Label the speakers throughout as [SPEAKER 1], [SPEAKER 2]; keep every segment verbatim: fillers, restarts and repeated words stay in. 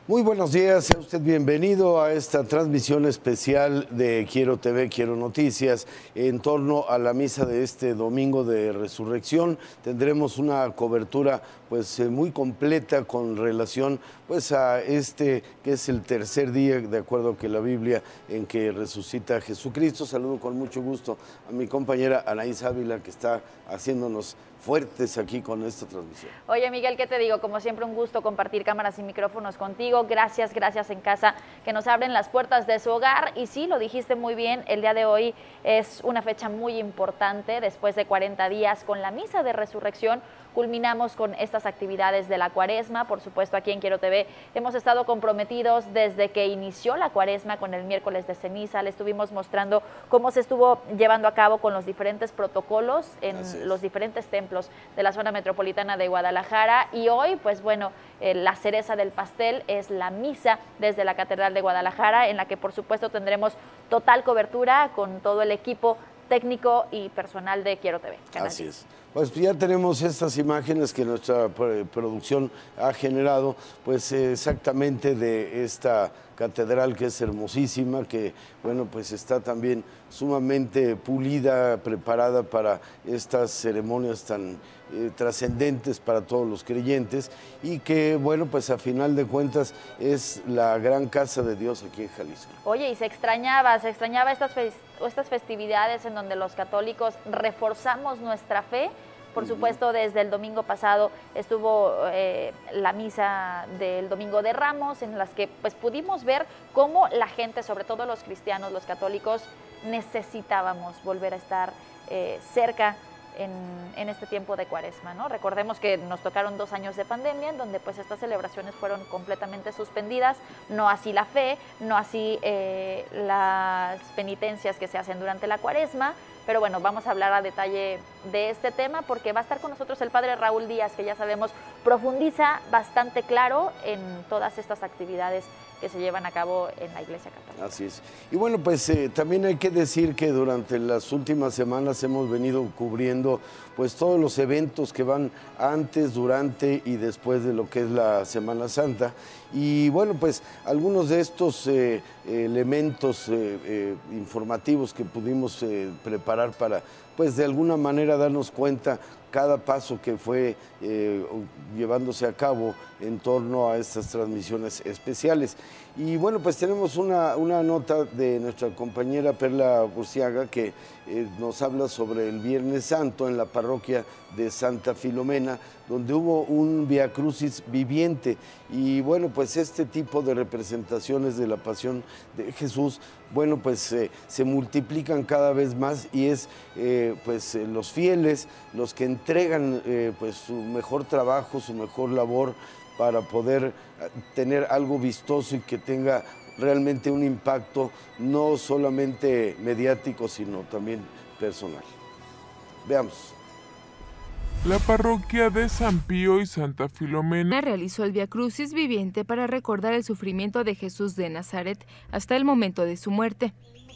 [SPEAKER 1] Muy buenos días, sea usted bienvenido a esta transmisión especial de Quiero T V, Quiero Noticias, en torno a la misa de este domingo de Resurrección. Tendremos una cobertura pues muy completa con relación pues a este que es el tercer día, de acuerdo que la Biblia, en que resucita Jesucristo. Saludo con mucho gusto a mi compañera Anaís Ávila, que está haciéndonos fuertes aquí con esta transmisión.
[SPEAKER 2] Oye, Miguel, ¿qué te digo? Como siempre, un gusto compartir cámaras y micrófonos contigo. Gracias, gracias en casa, que nos abren las puertas de su hogar. Y sí, lo dijiste muy bien, el día de hoy es una fecha muy importante. Después de cuarenta días, con la misa de resurrección, culminamos con estas actividades de la Cuaresma. Por supuesto, aquí en Quiero T V hemos estado comprometidos desde que inició la Cuaresma con el miércoles de ceniza. Le estuvimos mostrando cómo se estuvo llevando a cabo con los diferentes protocolos en los diferentes templos de la zona metropolitana de Guadalajara. Y hoy, pues bueno, eh, la cereza del pastel es la misa desde la Catedral de Guadalajara, en la que por supuesto tendremos total cobertura con todo el equipo técnico y personal de Quiero T V. Canal.
[SPEAKER 1] Así es. Pues ya tenemos estas imágenes que nuestra producción ha generado, pues exactamente de esta catedral, que es hermosísima, que bueno, pues está también sumamente pulida, preparada para estas ceremonias tan eh, trascendentes para todos los creyentes, y que bueno, pues a final de cuentas es la gran casa de Dios aquí en Jalisco.
[SPEAKER 2] Oye, y se extrañaba, se extrañaba estas, fest estas festividades en donde los católicos reforzamos nuestra fe. Por supuesto, desde el domingo pasado estuvo eh, la misa del Domingo de Ramos, en las que pues pudimos ver cómo la gente, sobre todo los cristianos, los católicos, necesitábamos volver a estar eh, cerca en, en este tiempo de Cuaresma, ¿no? Recordemos que nos tocaron dos años de pandemia, en donde pues estas celebraciones fueron completamente suspendidas, no así la fe, no así eh, las penitencias que se hacen durante la Cuaresma. Pero bueno, vamos a hablar a detalle de este tema porque va a estar con nosotros el padre Raúl Díaz, que ya sabemos profundiza bastante claro en todas estas actividades que se llevan a cabo en la Iglesia Católica.
[SPEAKER 1] Así es. Y bueno, pues eh, también hay que decir que durante las últimas semanas hemos venido cubriendo pues todos los eventos que van antes, durante y después de lo que es la Semana Santa. Y bueno, pues algunos de estos eh, elementos eh, eh, informativos que pudimos eh, preparar para, pues de alguna manera darnos cuenta cada paso que fue eh, llevándose a cabo en torno a estas transmisiones especiales. Y bueno, pues tenemos una, una nota de nuestra compañera Perla Burciaga, que eh, nos habla sobre el Viernes Santo en la parroquia de Santa Filomena, donde hubo un Vía Crucis viviente. Y bueno, pues este tipo de representaciones de la pasión de Jesús, bueno, pues eh, se multiplican cada vez más, y es eh, pues eh, los fieles los que entregan eh, pues su mejor trabajo, su mejor labor, para poder tener algo vistoso y que tenga realmente un impacto no solamente mediático, sino también personal. Veamos.
[SPEAKER 3] La parroquia de San Pío y Santa Filomena
[SPEAKER 4] realizó el Vía Crucis viviente para recordar el sufrimiento de Jesús de Nazaret hasta el momento de su muerte.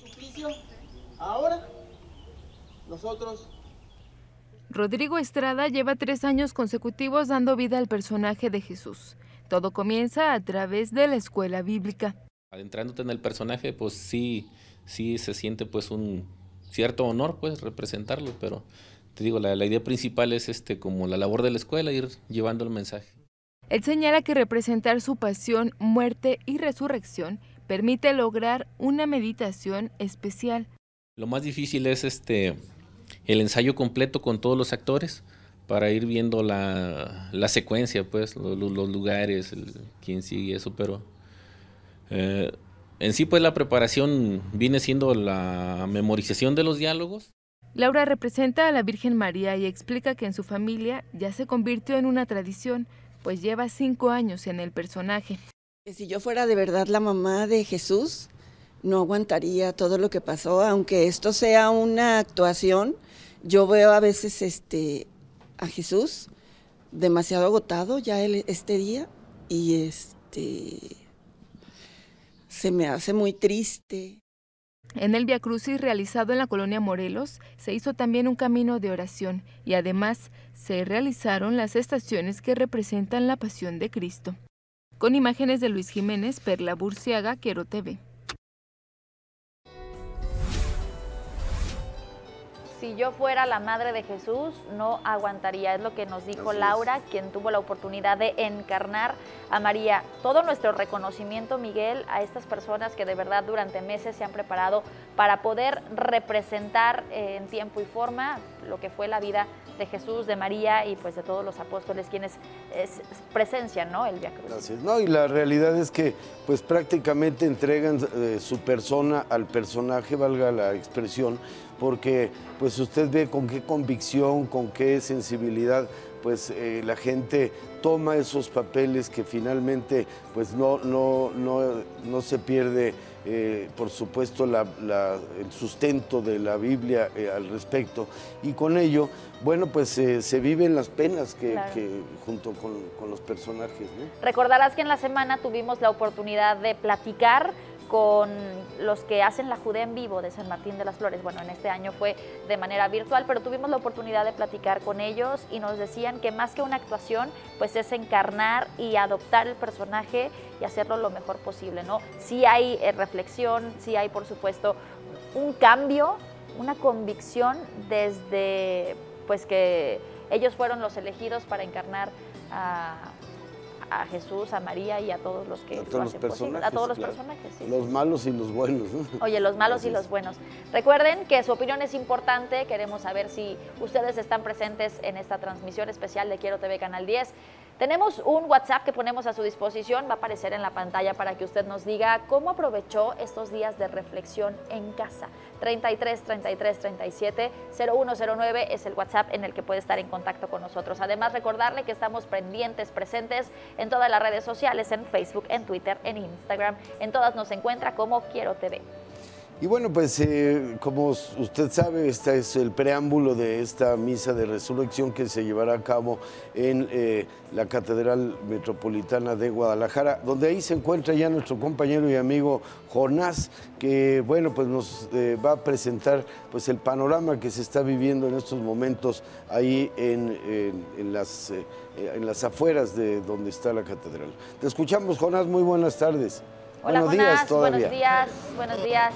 [SPEAKER 5] Ahora, nosotros...
[SPEAKER 4] Rodrigo Estrada lleva tres años consecutivos dando vida al personaje de Jesús. Todo comienza a través de la escuela bíblica.
[SPEAKER 6] Adentrándote en el personaje, pues sí, sí se siente pues un cierto honor pues representarlo, pero te digo, la, la idea principal es este como la labor de la escuela, ir llevando el mensaje.
[SPEAKER 4] Él señala que representar su pasión, muerte y resurrección permite lograr una meditación especial.
[SPEAKER 6] Lo más difícil es este el ensayo completo con todos los actores para ir viendo la, la secuencia, pues, los, los lugares, el, quién sigue eso, pero eh, en sí pues la preparación viene siendo la memorización de los diálogos.
[SPEAKER 4] Laura representa a la Virgen María y explica que en su familia ya se convirtió en una tradición, pues lleva cinco años en el personaje.
[SPEAKER 7] Si yo fuera de verdad la mamá de Jesús, no aguantaría todo lo que pasó, aunque esto sea una actuación. Yo veo a veces este, a Jesús demasiado agotado ya el, este día, y este, se me hace muy triste.
[SPEAKER 4] En el Vía Crucis realizado en la colonia Morelos se hizo también un camino de oración y además se realizaron las estaciones que representan la pasión de Cristo. Con imágenes de Luis Jiménez, Perla Burciaga, Quiero T V.
[SPEAKER 2] Si yo fuera la madre de Jesús, no aguantaría. Es lo que nos dijo Laura, quien tuvo la oportunidad de encarnar a María. Todo nuestro reconocimiento, Miguel, a estas personas que de verdad durante meses se han preparado para poder representar eh, en tiempo y forma lo que fue la vida de Jesús, de María y pues de todos los apóstoles quienes es, presencian, ¿no?, el Vía Crucis.
[SPEAKER 1] Así es, no, y la realidad es que pues prácticamente entregan eh, su persona al personaje, valga la expresión, porque pues usted ve con qué convicción, con qué sensibilidad pues eh, la gente toma esos papeles que finalmente pues no, no, no, no se pierde eh, por supuesto la, la, el sustento de la Biblia eh, al respecto, y con ello bueno pues eh, se viven las penas que, claro. que junto con, con los personajes, ¿no?
[SPEAKER 2] Recordarás que en la semana tuvimos la oportunidad de platicar con los que hacen la Judea en vivo de San Martín de las Flores. Bueno, en este año fue de manera virtual, pero tuvimos la oportunidad de platicar con ellos y nos decían que más que una actuación, pues es encarnar y adoptar el personaje y hacerlo lo mejor posible, ¿no? Sí hay eh, reflexión, sí hay, por supuesto, un cambio, una convicción desde, pues que ellos fueron los elegidos para encarnar a... a Jesús, a María y a todos los que
[SPEAKER 1] a todos los personajes,
[SPEAKER 2] a todos los
[SPEAKER 1] claro.
[SPEAKER 2] personajes, sí,
[SPEAKER 1] los
[SPEAKER 2] sí.
[SPEAKER 1] malos y los buenos, ¿no?
[SPEAKER 2] Oye, los malos y los buenos. Recuerden que su opinión es importante, queremos saber si ustedes están presentes en esta transmisión especial de Quiero T V Canal diez. Tenemos un WhatsApp que ponemos a su disposición, va a aparecer en la pantalla para que usted nos diga cómo aprovechó estos días de reflexión en casa. treinta y tres, treinta y tres, treinta y siete, cero uno cero nueve es el WhatsApp en el que puede estar en contacto con nosotros. Además, recordarle que estamos pendientes, presentes en todas las redes sociales, en Facebook, en Twitter, en Instagram. En todas nos encuentra como Quiero T V.
[SPEAKER 1] Y bueno, pues eh, como usted sabe, este es el preámbulo de esta misa de resurrección que se llevará a cabo en eh, la Catedral Metropolitana de Guadalajara, donde ahí se encuentra ya nuestro compañero y amigo Jonás, que bueno, pues nos eh, va a presentar pues el panorama que se está viviendo en estos momentos ahí en, en, en, las, eh, en las afueras de donde está la catedral. Te escuchamos, Jonás, muy buenas tardes.
[SPEAKER 2] Hola,
[SPEAKER 1] buenos
[SPEAKER 2] Jonás,
[SPEAKER 1] días todavía.
[SPEAKER 2] buenos días, buenos días.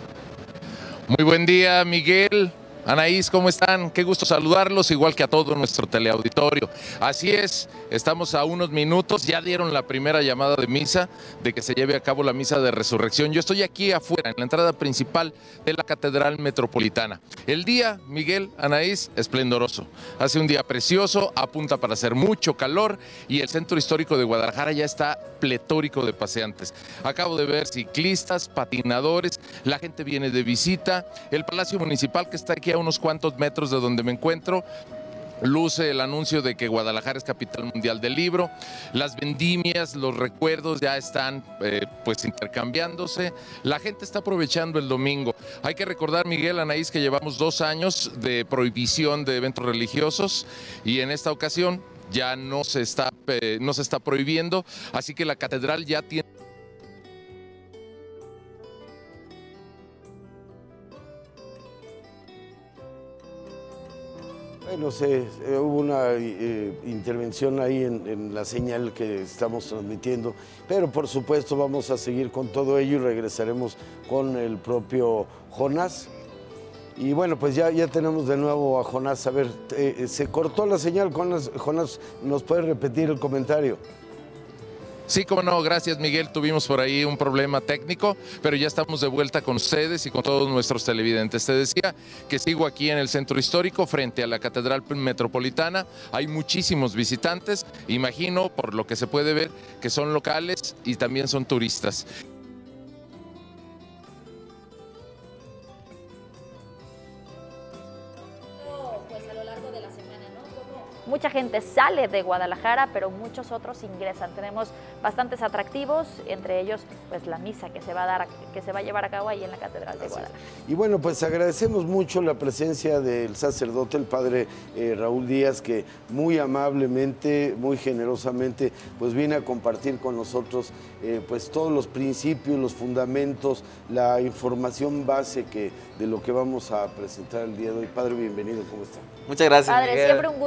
[SPEAKER 8] Muy buen día, Miguel, Anaís, ¿cómo están? Qué gusto saludarlos, igual que a todo nuestro teleauditorio. Así es, estamos a unos minutos, ya dieron la primera llamada de misa, de que se lleve a cabo la misa de resurrección. Yo estoy aquí afuera, en la entrada principal de la Catedral Metropolitana. El día, Miguel, Anaís, esplendoroso. Hace un día precioso, apunta para hacer mucho calor y el centro histórico de Guadalajara ya está pletórico de paseantes. Acabo de ver ciclistas, patinadores, la gente viene de visita. El Palacio Municipal, que está aquí a unos cuantos metros de donde me encuentro, luce el anuncio de que Guadalajara es capital mundial del libro. Las vendimias, los recuerdos ya están eh, pues intercambiándose. La gente está aprovechando el domingo. Hay que recordar, Miguel, Anaís, que llevamos dos años de prohibición de eventos religiosos y en esta ocasión ya no se está, eh, no se está prohibiendo, así que la catedral ya tiene...
[SPEAKER 1] Bueno, sé, eh, hubo una eh, intervención ahí en, en la señal que estamos transmitiendo, pero por supuesto vamos a seguir con todo ello y regresaremos con el propio Jonás. Y bueno, pues ya, ya tenemos de nuevo a Jonás. A ver, eh, se cortó la señal, Jonás, Jonás, ¿nos puede repetir el comentario?
[SPEAKER 8] Sí, cómo no, gracias, Miguel. Tuvimos por ahí un problema técnico, pero ya estamos de vuelta con ustedes y con todos nuestros televidentes. Te decía que sigo aquí en el centro histórico frente a la Catedral Metropolitana. Hay muchísimos visitantes, imagino por lo que se puede ver que son locales y también son turistas.
[SPEAKER 2] Mucha gente sale de Guadalajara, pero muchos otros ingresan. Tenemos bastantes atractivos, entre ellos pues la misa que se va a dar, que se va a llevar a cabo ahí en la Catedral de Guadalajara.
[SPEAKER 1] Y bueno, pues agradecemos mucho la presencia del sacerdote, el padre eh, Raúl Díaz, que muy amablemente, muy generosamente, pues viene a compartir con nosotros eh, pues todos los principios, los fundamentos, la información base que, de lo que vamos a presentar el día de hoy. Padre, bienvenido, ¿cómo está?
[SPEAKER 9] Muchas gracias,
[SPEAKER 2] Padre,
[SPEAKER 9] Miguel.
[SPEAKER 2] siempre un gusto.
[SPEAKER 9] Gracias.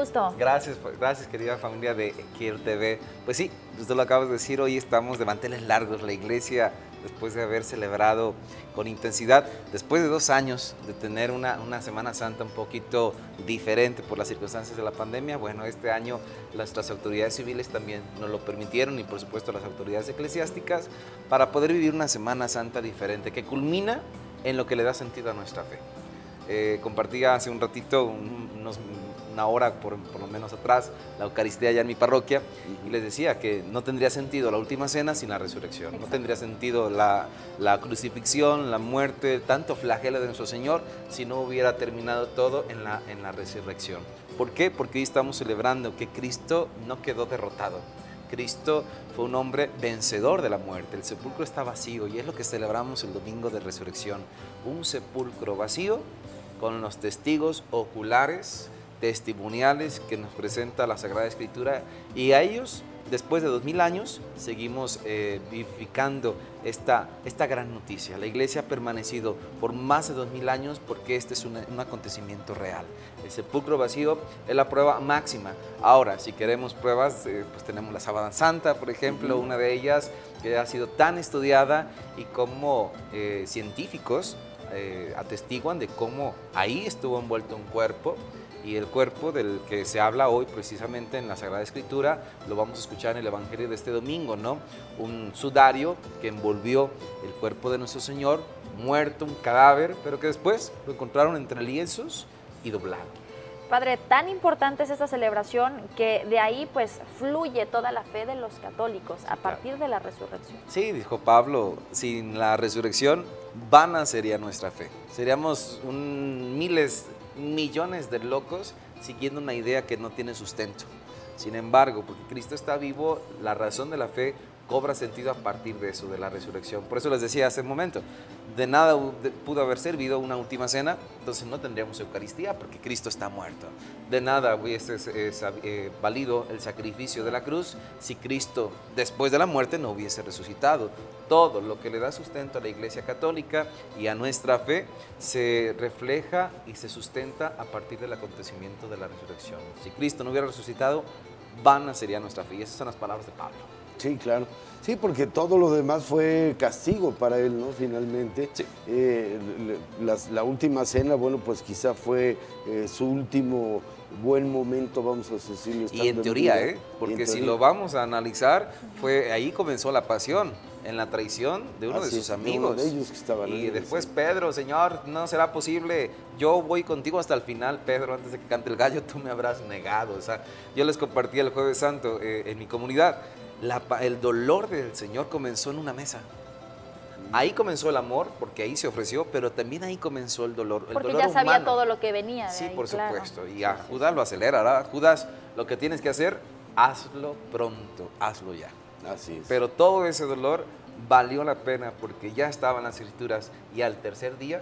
[SPEAKER 9] gracias, gracias querida familia de Quiero T V. Pues sí, usted lo acabas de decir, hoy estamos de manteles largos. La iglesia, después de haber celebrado con intensidad, después de dos años de tener una, una Semana Santa un poquito diferente por las circunstancias de la pandemia, bueno, este año nuestras autoridades civiles también nos lo permitieron y por supuesto las autoridades eclesiásticas para poder vivir una Semana Santa diferente que culmina en lo que le da sentido a nuestra fe. Eh, compartía hace un ratito, un, unos, una hora por, por lo menos atrás, la Eucaristía allá en mi parroquia, y les decía que no tendría sentido la última cena sin la resurrección. Exacto. No tendría sentido la, la crucifixión, la muerte, tanto flagelo de nuestro Señor, si no hubiera terminado todo en la, en la resurrección. ¿Por qué? Porque hoy estamos celebrando que Cristo no quedó derrotado. Cristo fue un hombre vencedor de la muerte. El sepulcro está vacío y es lo que celebramos el domingo de resurrección. Un sepulcro vacío con los testigos oculares, testimoniales que nos presenta la Sagrada Escritura, y a ellos, después de dos mil años, seguimos eh, vivificando esta, esta gran noticia. La iglesia ha permanecido por más de dos mil años porque este es una, un acontecimiento real. El sepulcro vacío es la prueba máxima. Ahora, si queremos pruebas, eh, pues tenemos la Sábana Santa, por ejemplo, uh-huh. una de ellas que ha sido tan estudiada y como eh, científicos eh, atestiguan de cómo ahí estuvo envuelto un cuerpo. Y el cuerpo del que se habla hoy precisamente en la Sagrada Escritura lo vamos a escuchar en el Evangelio de este domingo, ¿no? Un sudario que envolvió el cuerpo de nuestro Señor, muerto, un cadáver, pero que después lo encontraron entre lienzos y doblado.
[SPEAKER 2] Padre, tan importante es esta celebración que de ahí pues fluye toda la fe de los católicos a partir de la resurrección.
[SPEAKER 9] Sí, dijo Pablo, sin la resurrección vana sería nuestra fe. Seríamos un, miles millones de locos siguiendo una idea que no tiene sustento. Sin embargo, porque Cristo está vivo, la razón de la fe cobra sentido a partir de eso, de la resurrección. Por eso les decía hace un momento, de nada pudo haber servido una última cena, entonces no tendríamos Eucaristía porque Cristo está muerto. De nada hubiese eh, valido el sacrificio de la cruz si Cristo después de la muerte no hubiese resucitado. Todo lo que le da sustento a la Iglesia Católica y a nuestra fe se refleja y se sustenta a partir del acontecimiento de la resurrección. Si Cristo no hubiera resucitado, vana sería nuestra fe. Y esas son las palabras de Pablo.
[SPEAKER 1] Sí, claro. Sí, porque todo lo demás fue castigo para él, ¿no? Finalmente. Sí. Eh, la, la última cena, bueno, pues quizá fue eh, su último buen momento, vamos a decirlo.
[SPEAKER 9] Y en teoría, ¿eh? Porque si lo vamos a analizar, fue ahí comenzó la pasión, en la traición de uno Así de sus amigos.
[SPEAKER 1] De uno de ellos que estaban
[SPEAKER 9] y después sí. Pedro, Señor, no será posible, yo voy contigo hasta el final, Pedro, antes de que cante el gallo, tú me habrás negado. O sea, yo les compartí el Jueves Santo eh, en mi comunidad. La, el dolor del Señor comenzó en una mesa. Ahí comenzó el amor, porque ahí se ofreció, pero también ahí comenzó el dolor. El
[SPEAKER 2] porque
[SPEAKER 9] dolor
[SPEAKER 2] ya sabía
[SPEAKER 9] humano.
[SPEAKER 2] todo lo que venía de
[SPEAKER 9] Sí,
[SPEAKER 2] ahí,
[SPEAKER 9] por
[SPEAKER 2] claro.
[SPEAKER 9] supuesto. Y a Judas lo acelerará. Judas, lo que tienes que hacer, hazlo pronto, hazlo ya.
[SPEAKER 1] Así es.
[SPEAKER 9] Pero todo ese dolor valió la pena porque ya estaban las Escrituras y al tercer día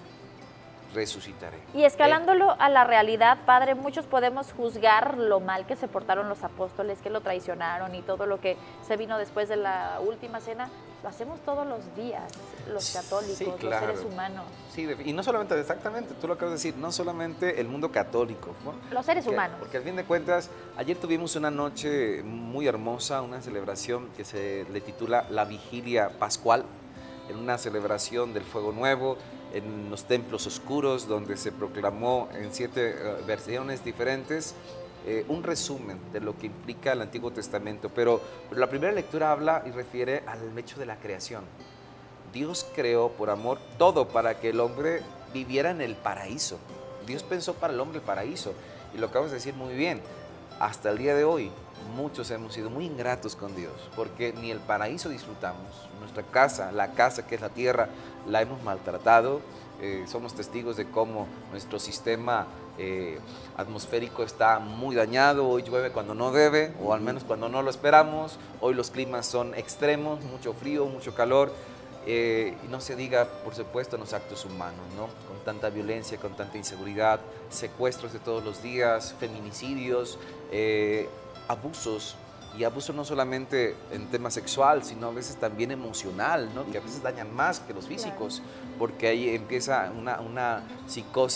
[SPEAKER 9] resucitaré.
[SPEAKER 2] Y escalándolo a la realidad, Padre, muchos podemos juzgar lo mal que se portaron los apóstoles, que lo traicionaron y todo lo que se vino después de la última cena. Lo hacemos todos los días, los católicos, sí, claro. Los seres humanos.
[SPEAKER 9] Sí, y no solamente, exactamente, tú lo acabas de decir, no solamente el mundo católico, ¿no?
[SPEAKER 2] Los seres
[SPEAKER 9] porque,
[SPEAKER 2] humanos.
[SPEAKER 9] Porque al fin de cuentas, ayer tuvimos una noche muy hermosa, una celebración que se le titula La Vigilia Pascual, en una celebración del Fuego Nuevo, en los templos oscuros, donde se proclamó en siete uh, versiones diferentes eh, un resumen de lo que implica el Antiguo Testamento. Pero, pero la primera lectura habla y refiere al hecho de la creación. Dios creó por amor todo para que el hombre viviera en el paraíso. Dios pensó para el hombre el paraíso. Y lo acabas de decir muy bien. Hasta el día de hoy, muchos hemos sido muy ingratos con Dios, porque ni el paraíso disfrutamos. Nuestra casa, la casa que es la tierra, la hemos maltratado. Eh, somos testigos de cómo nuestro sistema eh, atmosférico está muy dañado. Hoy llueve cuando no debe, o al menos cuando no lo esperamos. Hoy los climas son extremos, mucho frío, mucho calor. Eh, y no se diga, por supuesto, en los actos humanos, ¿no? Con tanta violencia, con tanta inseguridad, secuestros de todos los días, feminicidios, eh, abusos. Y abuso no solamente en tema sexual, sino a veces también emocional, ¿no? Que a veces dañan más que los físicos, porque ahí empieza una, una psicosis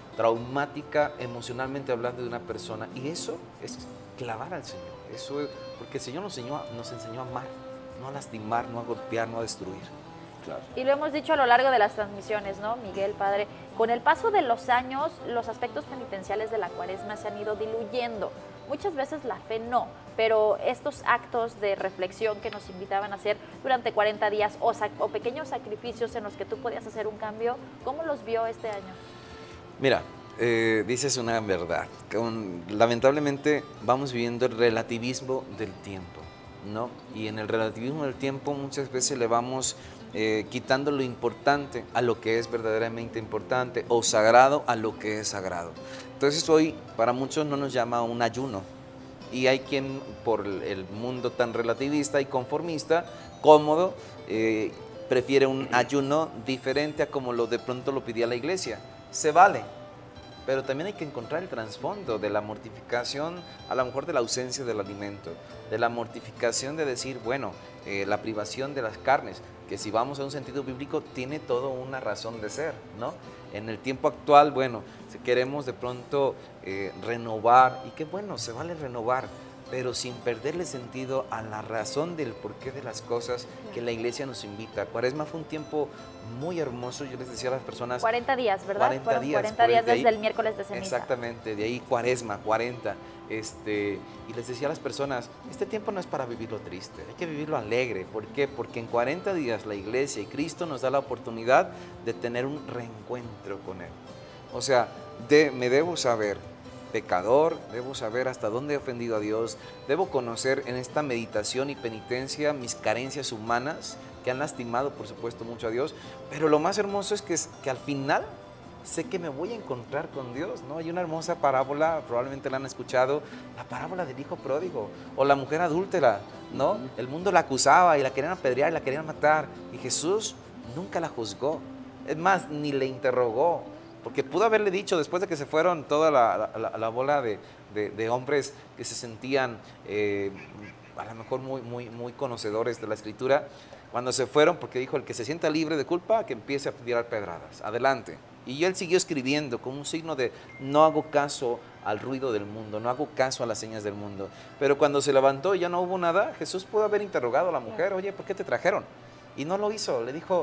[SPEAKER 9] traumática emocionalmente hablando de una persona. Y eso es clavar al Señor. Eso es, porque el Señor nos enseñó, nos enseñó a amar, no a lastimar, no a golpear, no a destruir. Claro.
[SPEAKER 2] Y lo hemos dicho a lo largo de las transmisiones, ¿no, Miguel, padre? Con el paso de los años, los aspectos penitenciales de la Cuaresma se han ido diluyendo. Muchas veces la fe no, pero estos actos de reflexión que nos invitaban a hacer durante cuarenta días o, o pequeños sacrificios en los que tú podías hacer un cambio, ¿cómo los vio este año?
[SPEAKER 9] Mira, eh, dices una verdad. Con, lamentablemente vamos viviendo el relativismo del tiempo, ¿no? Y en el relativismo del tiempo muchas veces le vamos eh, quitando lo importante a lo que es verdaderamente importante, o sagrado a lo que es sagrado. Entonces hoy para muchos no nos llama un ayuno, y hay quien por el mundo tan relativista y conformista, cómodo, eh, prefiere un ayuno diferente a como lo de pronto lo pedía la iglesia. Se vale, pero también hay que encontrar el trasfondo de la mortificación, a lo mejor de la ausencia del alimento, de la mortificación de decir, bueno, eh, la privación de las carnes, que si vamos a un sentido bíblico tiene toda una razón de ser, ¿no? En el tiempo actual, bueno, si queremos de pronto eh, renovar, y qué bueno, se vale renovar, pero sin perderle sentido a la razón del porqué de las cosas que la iglesia nos invita. Cuaresma fue un tiempo muy hermoso, yo les decía a las personas...
[SPEAKER 2] cuarenta días, ¿verdad?
[SPEAKER 9] cuarenta
[SPEAKER 2] Fueron
[SPEAKER 9] días.
[SPEAKER 2] cuarenta días
[SPEAKER 9] de ahí,
[SPEAKER 2] desde el miércoles de ceniza.
[SPEAKER 9] Exactamente, de ahí Cuaresma, cuarenta. Este, y les decía a las personas, este tiempo no es para vivirlo triste, hay que vivirlo alegre. ¿Por qué? Porque en cuarenta días la iglesia y Cristo nos da la oportunidad de tener un reencuentro con Él. O sea, de, me debo saber pecador, debo saber hasta dónde he ofendido a Dios, debo conocer en esta meditación y penitencia mis carencias humanas que han lastimado, por supuesto, mucho a Dios, pero lo más hermoso es que, que al final sé que me voy a encontrar con Dios, ¿no? Hay una hermosa parábola, probablemente la han escuchado, la parábola del hijo pródigo, o la mujer adúltera, ¿no? El mundo la acusaba y la querían apedrear y la querían matar, y Jesús nunca la juzgó, es más, ni le interrogó, porque pudo haberle dicho, después de que se fueron toda la, la, la bola de, de, de hombres que se sentían eh, a lo mejor muy, muy, muy conocedores de la Escritura, cuando se fueron, porque dijo, el que se sienta libre de culpa, que empiece a tirar pedradas, adelante. Y él siguió escribiendo con un signo de no hago caso al ruido del mundo, no hago caso a las señas del mundo. Pero cuando se levantó y ya no hubo nada, Jesús pudo haber interrogado a la mujer, oye, ¿por qué te trajeron? Y no lo hizo, le dijo,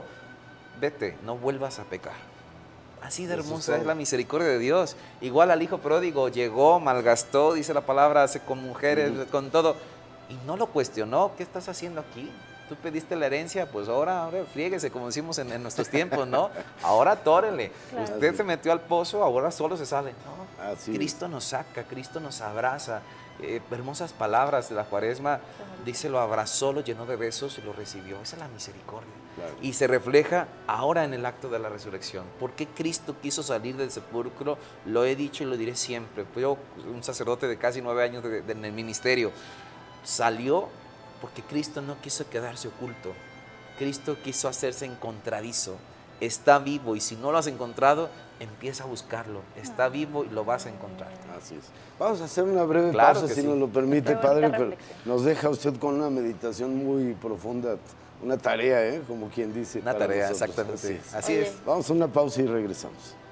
[SPEAKER 9] vete, no vuelvas a pecar. Así de hermosa es la misericordia de Dios. Igual al hijo pródigo, llegó, malgastó, dice la palabra, hace con mujeres, uh-huh. con todo, y no lo cuestionó. ¿Qué estás haciendo aquí? Tú pediste la herencia, pues ahora, ahora fríguese, como decimos en, en nuestros tiempos, ¿no? Ahora tórele. Claro. Usted se metió al pozo, ahora solo se sale. No, Así. Cristo nos saca, Cristo nos abraza. Eh, hermosas palabras de la Cuaresma, dice, lo abrazó, lo llenó de besos y lo recibió. Esa es la misericordia. Claro. Y se refleja ahora en el acto de la resurrección. ¿Por qué Cristo quiso salir del sepulcro? Lo he dicho y lo diré siempre. Yo, un sacerdote de casi nueve años de, de, en el ministerio, salió porque Cristo no quiso quedarse oculto. Cristo quiso hacerse encontradizo. Está vivo y si no lo has encontrado, empieza a buscarlo. Está vivo y lo vas a encontrar.
[SPEAKER 1] Así es. Vamos a hacer una breve
[SPEAKER 9] claro
[SPEAKER 1] pausa, si
[SPEAKER 9] sí.
[SPEAKER 1] nos lo permite, padre, pero nos deja usted con una meditación muy profunda, una tarea, ¿eh? Como quien dice.
[SPEAKER 9] Una tarea, nosotros. Exactamente. Así es. Así es.
[SPEAKER 1] Vamos a una pausa y regresamos.